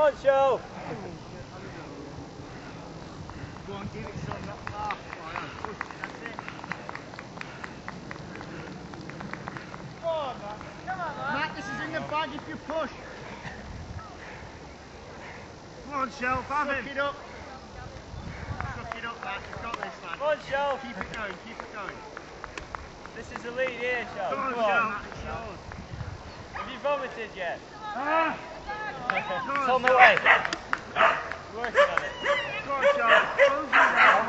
on, Joe. Go on, give it some, not far. Push, that's it. Go on, Matt. Come on, Matt. Matt, this is in the bag if you push. Come on, Shell, have him. Suck it up. Suck it up, Matt. You've got this, lad. Come on, Joe. Keep it going, keep it going. This is the lead here, Joe. Come on, Come Shell. on. Matt, it's yours. Have you vomited yet? Ah! It's on the way. Working on it. Come on, Shell. Close it down.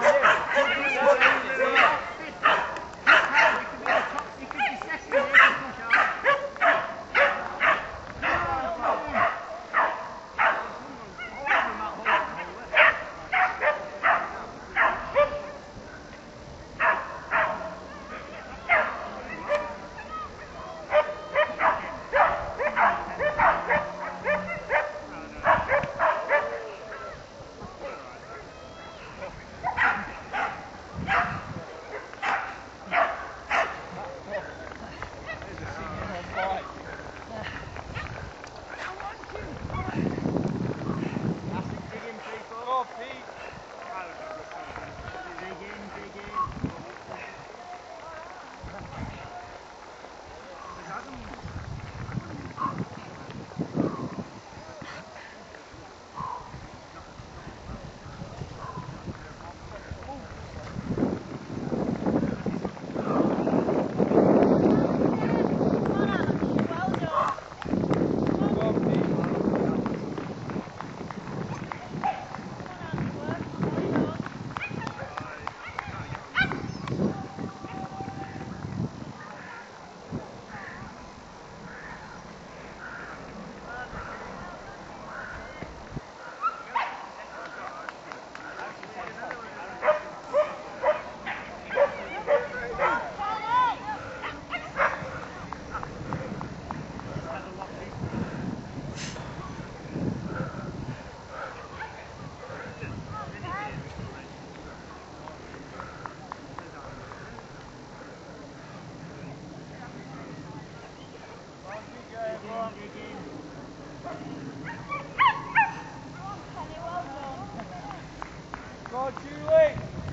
Go on, Julie.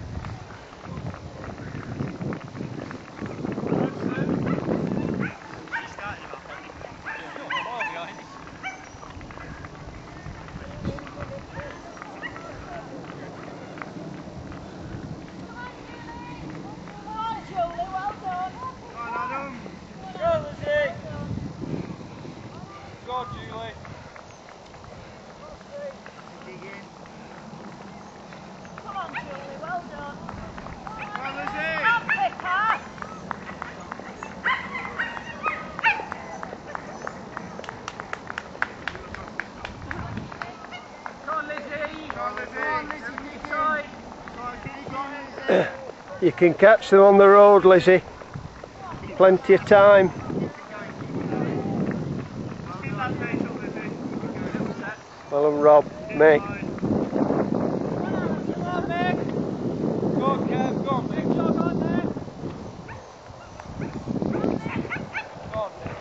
You can catch them on the road, Lizzie. Plenty of time. Well done, Rob. Mick. Come on, Mick. Go on, Kev. Go on, Mick. Shot on there. Go on, Mick.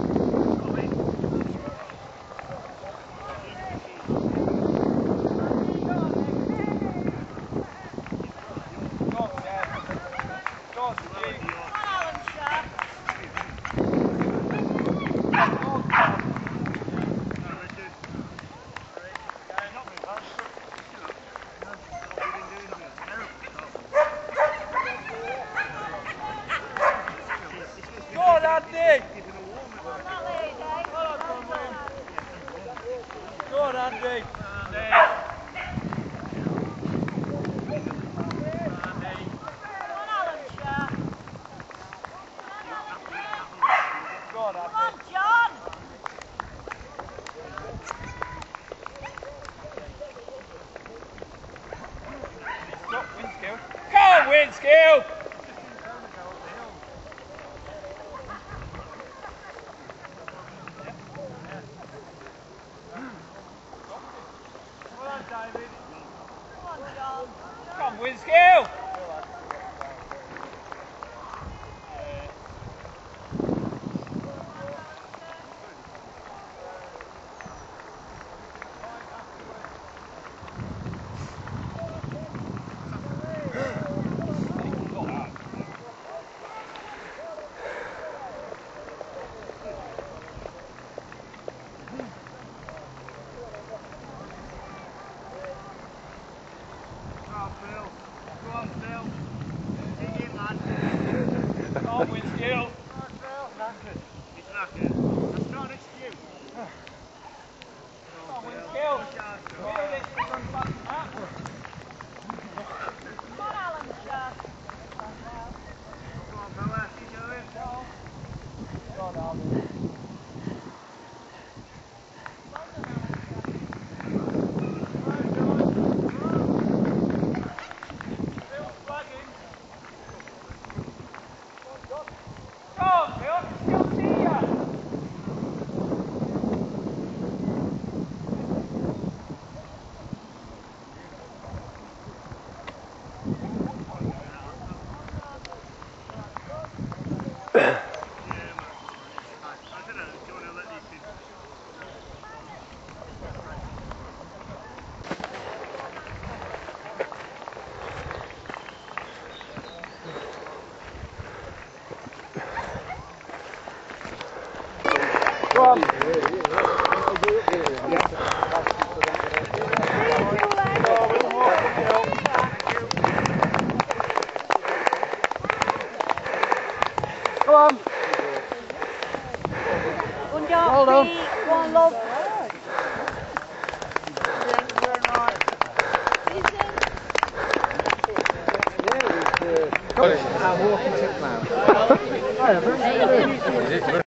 Andy! Go on, Andy! Go on, Andy! John! Stop, Winskill! Go on, Winskill! David. Come on, John. Come on, Winskill! Win skill. It's knackered. That's not an excuse. Win skill. Clear it. Run back to that. Come on, Alan, sir. Come on, fella. Keep going. Go on, Phil. Still see ya. I don't know. Do you want to let these people? Go on. Go on. Hold on. Go on, love. I'm walking tip now.